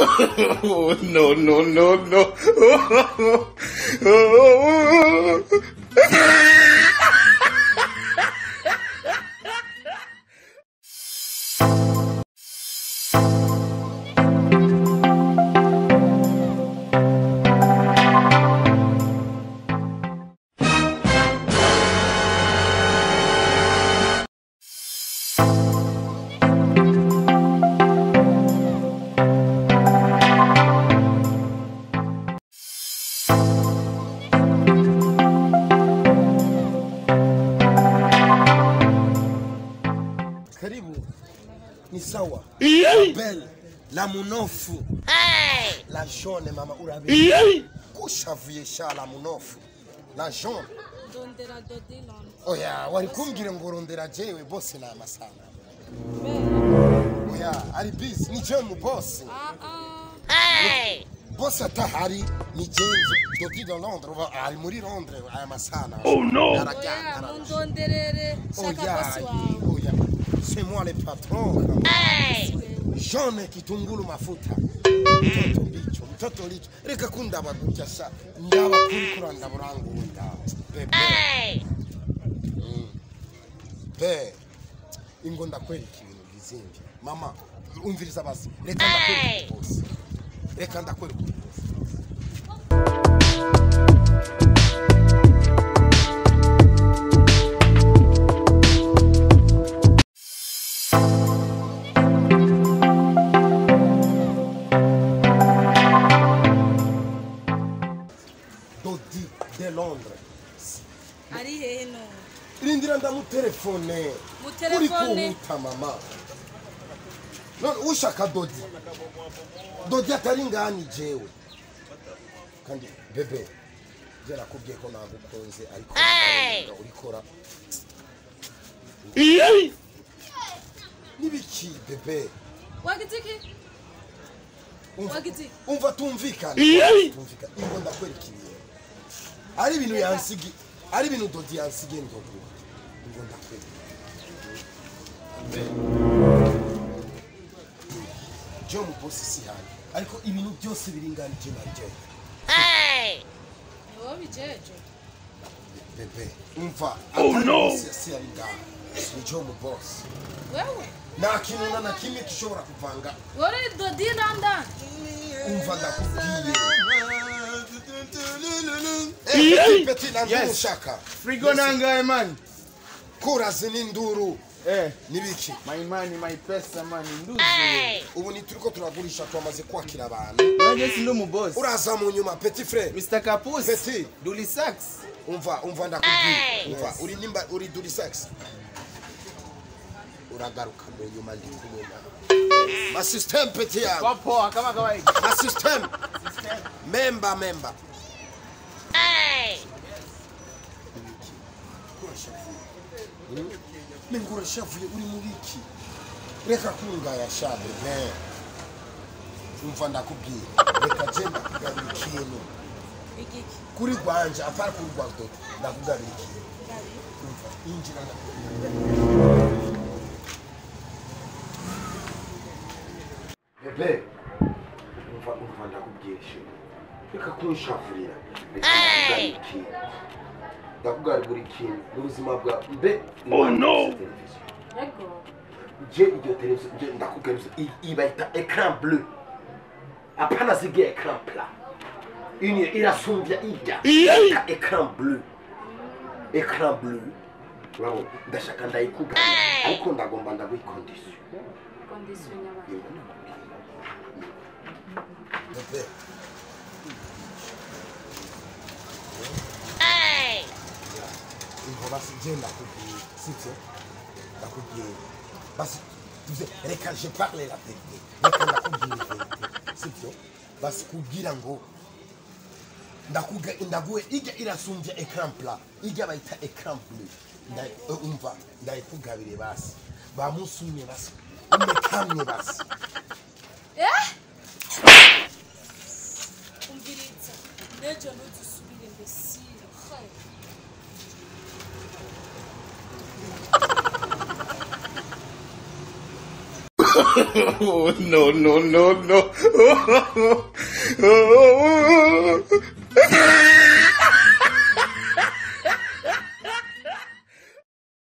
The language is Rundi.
Oh, no, no, no, no. Karibu ni sawa. Belle la munofu. La jaune mama urabe. Kushavuye sha la munofu. La jaune. Dondera dodilon. Oya wari kumbwire ngo rondera jewe boss na amasana. Oya ari busy ni je mu boss. Boss atahari ni jenzo dodi dans Londres ari muri Londres aya masana. Oh no. Ndonderere shaka boss wawe. Oya. C'est moi le patron. Jaune kitungulu mafuta. Mtoto licho. Reka kunda bagukasha. Ndaba kuri kuranda burangunda. Bebe. Be. Ingo ndakwereka ibintu bizimbi. Mama, umviriza basi. Reka ndakwereka boss. Reka ndakwereka boss. Dodi de Londres. Ari hehe no? Irindira ndamutelefone. Uri kuhuta mama. None ushaka Dodi. Dodi atari ngani jewe. Kandi bebe. Jera kubwiye ko nagukunze ariko urikora. Nibiki bebe. Wagitiki? Umva tumvikana. Tumvikana. Ingo ndakwereka ibintu. Ari ibintu yansigi. Ari ibintu Dodi yansigi ndogo. Ingo ndakwereka. Jo mu boss si hano. Ariko ibintu byose biringanije na je. Yo bijeje. Bebe. Umva. Oh no. Si ari ngaha. Ni jo mu boss. Wewe? Na kinuna na kimwe kishobora kuvanga. Wore dodi nanda. Umva ndakubwiye. Petit nandu shaka. Frigo nanga man. Kura zininduru. Nibiki? My money, my pesa man nduzi. Ubu ni turiko turagurisha twamaze kwakira abantu. Nanjye sindo mu boss. Uraza mu nyuma petit frère. Mr. Kapus. Petit. Duli Sax. Umva ndakubwiye. Umva uri nimba uri Duli Sax. Uragaruka mu nyuma ndi kumena. Ma system petit ya. Wapo kama kawaida. Ma system. Member. Mengura shavuye uri mubiki. Reka kunga ya shabe ne. Umva ndakubwiye. Reka jenda kugabira ikintu. Igiki. Kuri gwanje apara kuri gwagdo. Ndakugabira ikintu. Umva injira ndakubwiye. Bebe. Umva ndakubwiye shinga. Reka kunshavurira. Reka ndakugabira ikintu. Ndakugaragura ikintu n'ubuzima bwa mbe. Oh no. Yego. Je iyo televiziyo je ndakugaragaza ibayita écran bleu. Apana zige écran plat. Une irasumbya ijya. Écran bleu. Écran bleu. Bravo. Ndashaka ndayikugaragaza ariko ndagomba ndagwikondisiyo. Condition nyaba. Bebe. Basi je ndakubwiye sibyo ndakubwiye basi tuze reka je parle la vérité reka ndakubwiye vérité sibyo basi kubwira ngo ndaguwe ijya irasumbya écran plat ijya bayita écran bleu umva ndayikugabire basi bamusumye basi umekamye basi Umviriza nejo ntuzisubire mbesire. Oh, no, no, no, no.